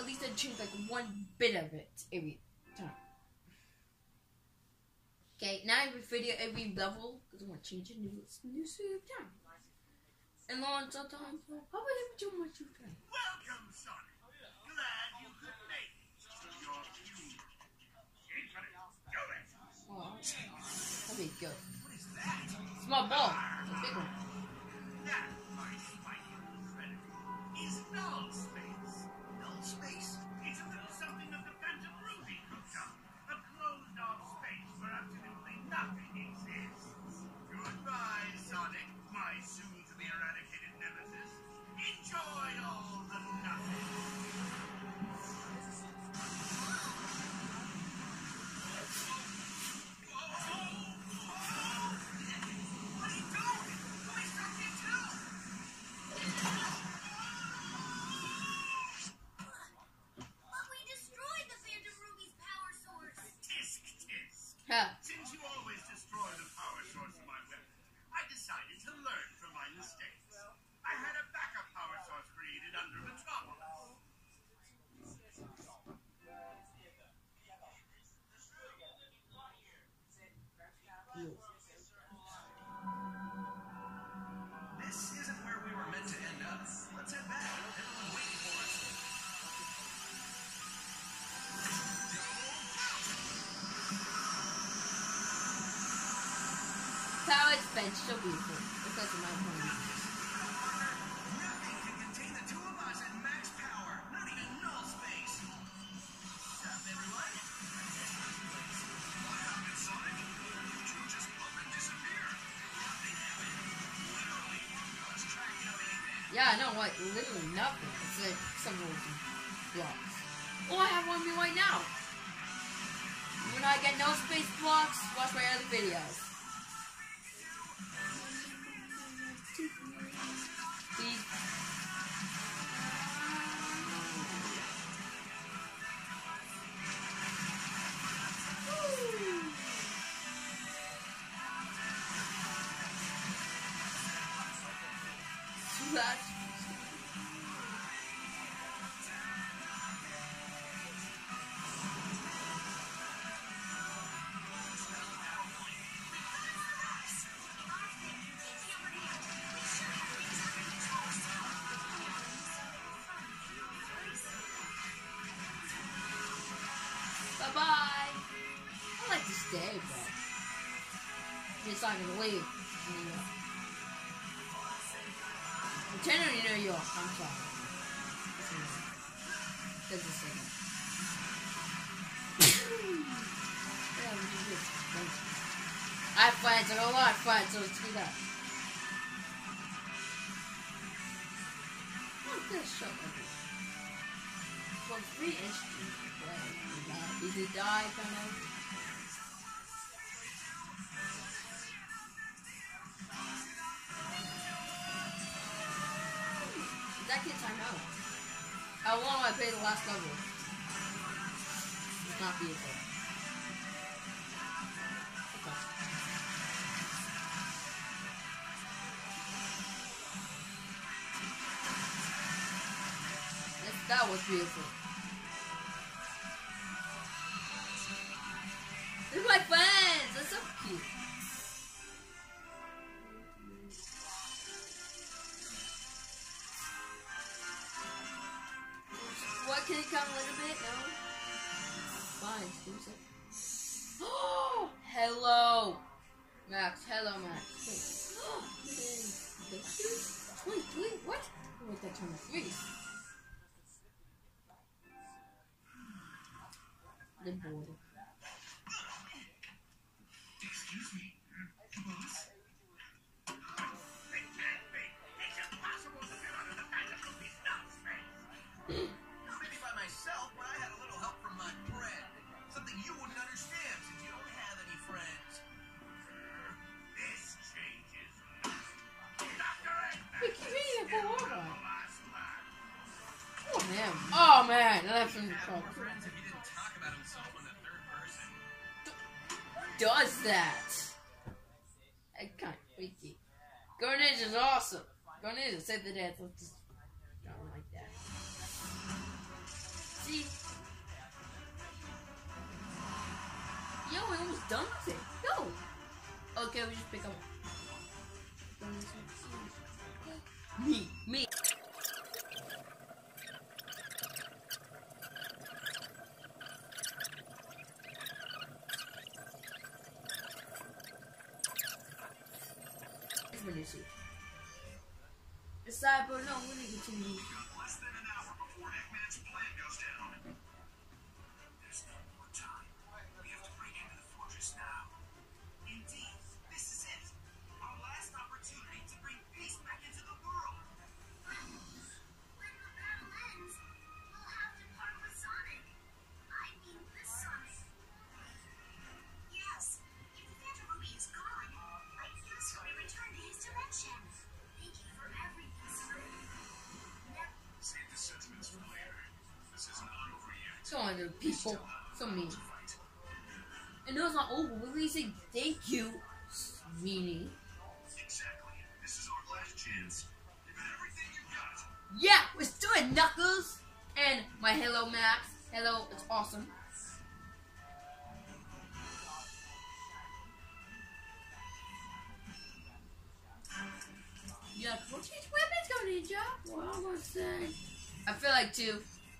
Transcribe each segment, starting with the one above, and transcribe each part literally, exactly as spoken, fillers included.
at least I'd change like one bit of it every time. Okay, now every video, every level, because I want to change a new, new suit of time. And launch sometimes. How about every too much you time? Welcome, Sonic. Glad you could make it to your future. Go it. Oh, that'd be good. What is that? Small ball. It's a big one. That, my spiky predator, is null space. Null space? It's a little something of the Phantom Ruby cooked up. A closed-off space where absolutely nothing exists. Goodbye, Sonic, my soon-to-be eradicated nemesis. Enjoy all the nothing. What are you doing? Please stop me too. But we destroyed the Phantom Ruby's power source. Tisk, tisk. Ha. Since you always destroy the power source of my weapon, I decided to learn from my mistakes. I had a backup power source created under Metropolis. This isn't where we were meant to end up. Let's head back. Everyone's waiting for us. Power expansion, so beautiful. Because of my home. Nothing can contain the two of us at max power. Not even null space. What's up, everyone? What happened, Sonic? You two just up and disappeared. Nothing happened. Literally, lost track of anything. Yeah, I know, like, literally nothing. It's like some little blocks. Oh, I have one of me right now. When I get no space blocks, watch my other videos. Please. That's bye-bye. I like to stay, but I'm just not gonna leave. Anyway. Pretend I know you are. I'm sorry. That's a second. Yeah, we do this. I have friends. I got a lot of friends, so let's do that. What's this show? Well, three instruments to play. Not easy die, kind of. That kid time out. How long do I pay the last level? It's not beautiful. Okay. That, that was beautiful. These are my friends! They're so cute. What, can it come a little bit? No? Fine, excuse it. Oh! Hello! Max, hello Max. Wait. twenty-three? What? Oh, wait, that's twenty-three. The board. Excuse me, boss? It can't be. It's impossible to get under the Phantom Ruby's null space. Maybe by myself, but I had a little help from my friend. Something you wouldn't understand since you don't have any friends. This changes nothing. Doctor Eggman! Wait, keep reading it for a while. The last man. Oh man. Oh man, that's from the Have front. more friends if he didn't talk about himself in the third person. Does that? I kind of freaky. Go Ninja's awesome. Go Ninja, save the dance. Let's just don't like that. almost done with it. No. Okay, we just pick up. Me, me. Decide, but no, we're gonna continue. Less than an hour before Eggman's plan goes down. There's no more time. We have to break into the fortress now. Indeed, this is it. Our last opportunity to bring peace back into the world. When the battle ends, we'll have to part with Sonic. I mean, this Sonic. Yes, if the Phantom Ruby is gone, I guess he'll be returned to his dimension. Thank you for everything, Sonic. Never. Save the sentiments for later. This is not over yet. So on, the people. So mean. And no, it's not over. We're gonna say thank you, meanie. Exactly. This is our last chance. Give it everything you got. Yeah, let's do it, Knuckles! And my Hello Max. Hello, it's awesome. Yeah, what's these weapons going to job? What am I saying? I feel like two.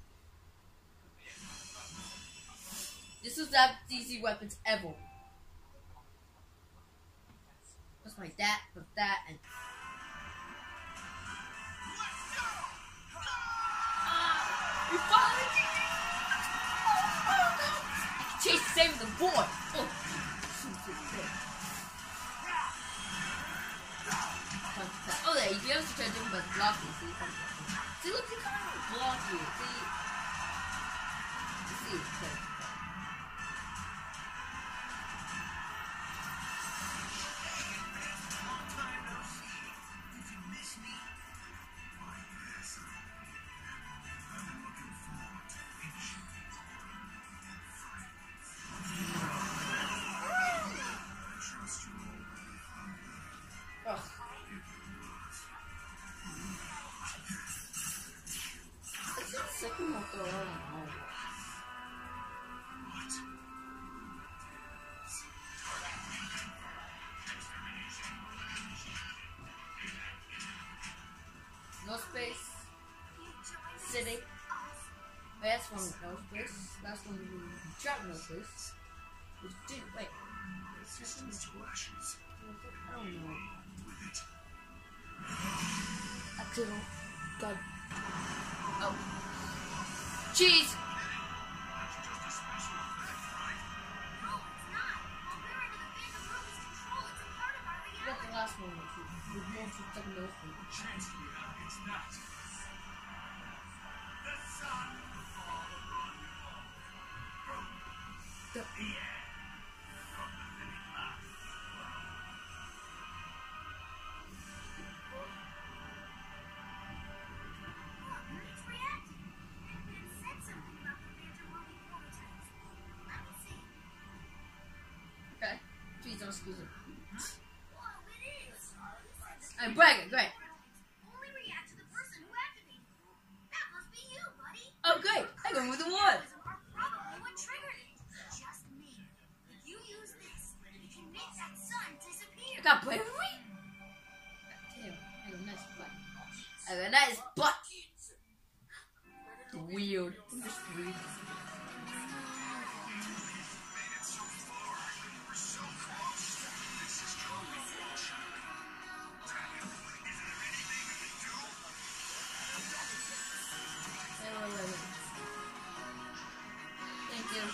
This is the D C weapons ever. Just like that, with that, and. We finally did it! Oh, oh, God. I can chase the same with the boy! Oh, oh, there, you can also try to do him by blocking, see? See, look, you can't block you, see? You see, okay. Long time no see. Did you miss me? Why, yes. I've been looking forward to finishing I trust you already found that. Ugh. It's the second one throw on home. What? No space. City. Last one was no space. Last one we dropped no space. Which did wait. Resistance to ashes. I don't know. With it. Actually, no. God. Oh. Cheese! That's just a special effect, right? No, it's not. While we're under the Phantom Ruby's control, it's a part of our What reality. the last one was? We went to second those one. Chance to it, it's not. The sun will fall upon you all. The The end of the living life. Look, it's reacting. Eggman said something about the Phantom Ruby prototypes. Let me see. Okay. Please don't excuse it. Whoa, it is. I'm bragging, great. Only react to the person who activated it. That must be you, buddy. Oh, great. I go with the one. Are probably what triggered it. Just me. If you use this, you can make that sun disappear. I got bravery? Damn, I got a nice butt. I got a nice butt. Weird. I'm just weird. Made it so far. We're so close. This is truly fortunate. Is there anything we can do? Wait, wait, wait, wait. Thank you.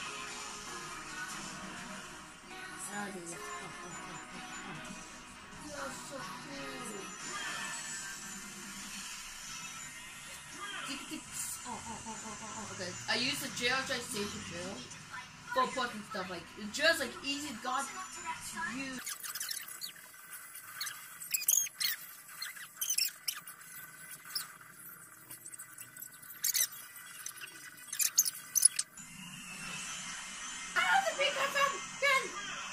I'll do this. Oh, oh, oh, oh, oh. You're so cool. Tick, tick. Oh, oh, oh, oh, oh, oh. Okay. I use the jail, try to save the jail. For fucking stuff like the jail's like easy god Up to that sun. use. Ah, the big guy from Ben!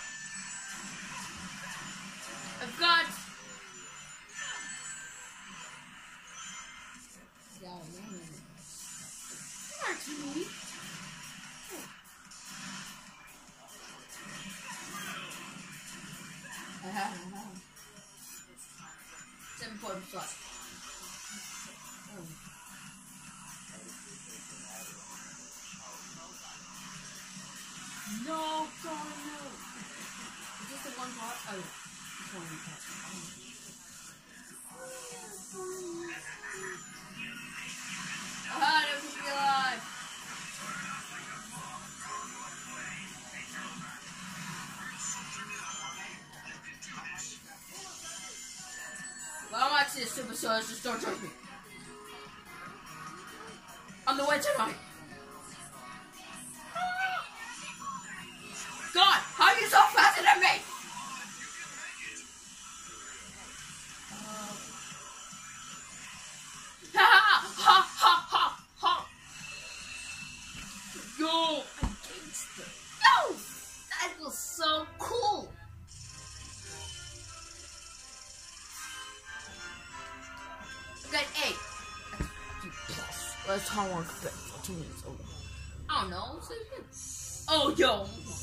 I've got. Yeah, no, no, no. Come on, Timmy. God. Oh. No, God, no. Is this the one part? Oh, this one part. Ah, never keep me alive. Well, I'm actually a super soldier, just don't judge me. I'm the way tonight. God, how are you so faster than me? Ha ha ha ha ha ha. Yo, I gangster. Yo, that was so cool. Okay, eight. Plus. Let's how long could two minutes over. I don't know. Oh, yo.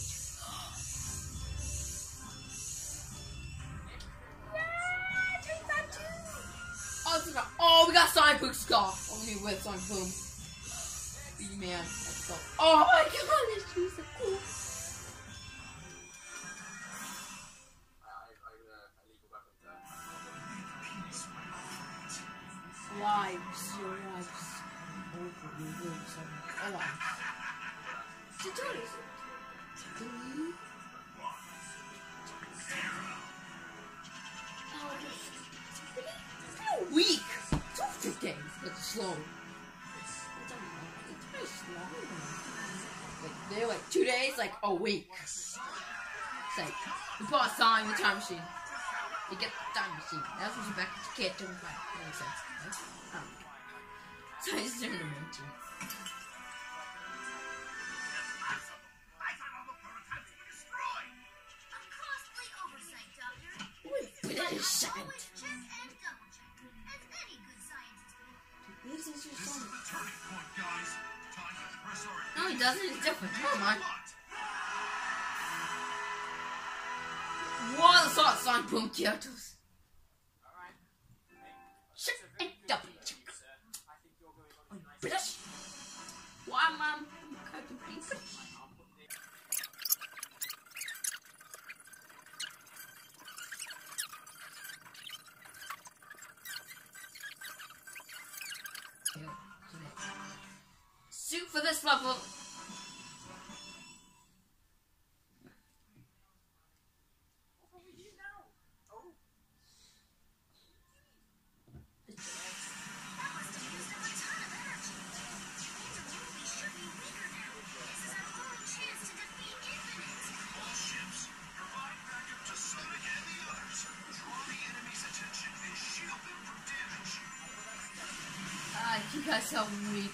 Oh, it's not, oh, we got Sonic Boom Scarf. Only with Sonic Boom. Man, let's go. Oh my god, this shoes are cool. Lives, your lives. Over your lives. Alive. Tutorials. Oh, weak. It's okay. It's slow. It's very slow. Like, they're like two days, like a week. It's like, we bought a song in the time machine. You get the time machine. That's what you back to kid to buy. That makes sense. Right? Um, so I just turned them into. Science. This is your son. No, he doesn't. It's different. Come on. What the sort of Sonic Boom Kyotos? Shit and double check. British. Why, mom? I'm going to be British. Suit for this level. Ah, you guys are weak.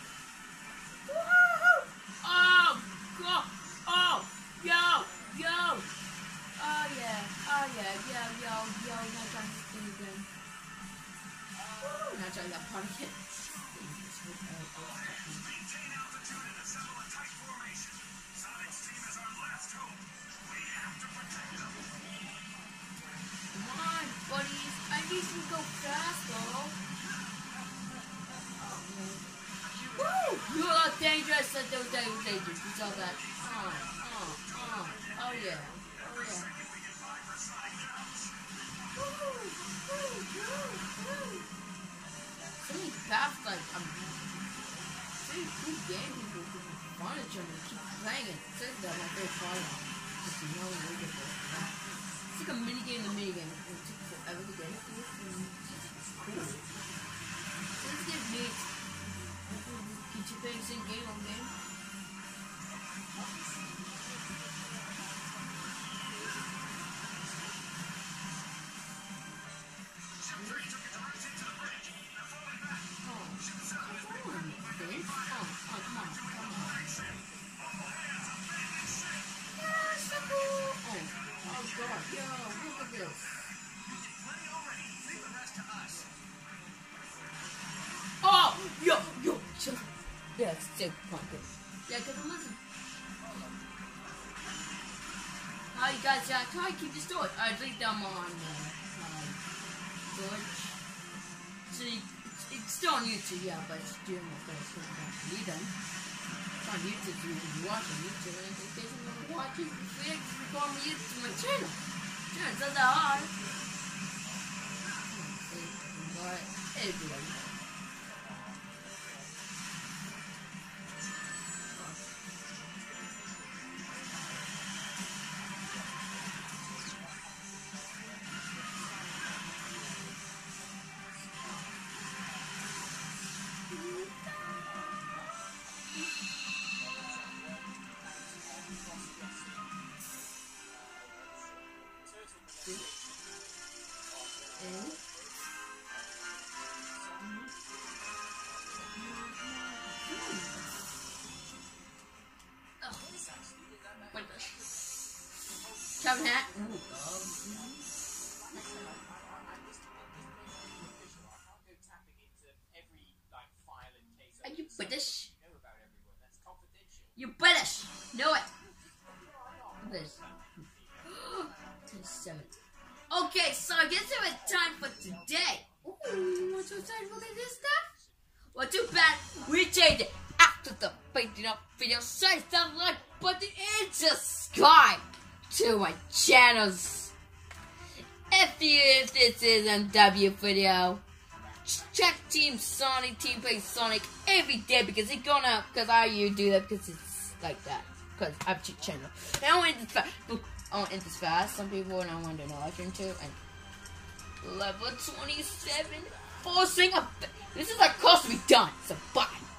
Oh, God. Oh, yo, yo. Oh, yeah. Oh, yeah. Yo, yo, yo. Now trying this thing again. Woo. Now trying that part again. Come on, buddies. I need you to go fast, though. Woo! You are dangerous at those days dangerous. You saw that. Oh, oh, oh, oh yeah. Oh yeah. Woo! Woo! Woo! Woo! So many paths like I'm pretty cool game people who fun each other keep playing it. It says that my favorite part of it. Just you know when you get that. It's like a mini game in a mini game. It took forever to get it. It's cool. So this game needs keep you playing the same game on game. Oh, yo, yo, chill. Yeah, it's a pocket. Yeah, because I'm listening. How you guys uh, try to keep this story? I drink them on uh, uh, George. See, it's, it's still on YouTube, yeah, but it's doing my face. It's on YouTube, so you can watch on YouTube, and in case you want to watch it, you can go on my YouTube my channel. Yeah, it's not that hard. See, but anyway. Cabin hat. Ooh, Are you British? You British. Know it. This. Seven. Okay, so I guess it was time for today. Ooh, what's so time for this stuff? Well, too bad we changed it after the painting up video. So hit that like button and subscribe to my channels. If you if this is a W video, check Team Sonic, Team Play Sonic every day because it's gonna because I you do that because it's like that because I have a cheat channel. And I want this fast. I want this fast. Some people and I want to know I can too. And level twenty-seven, forcing a. This is like close to be done. So bye.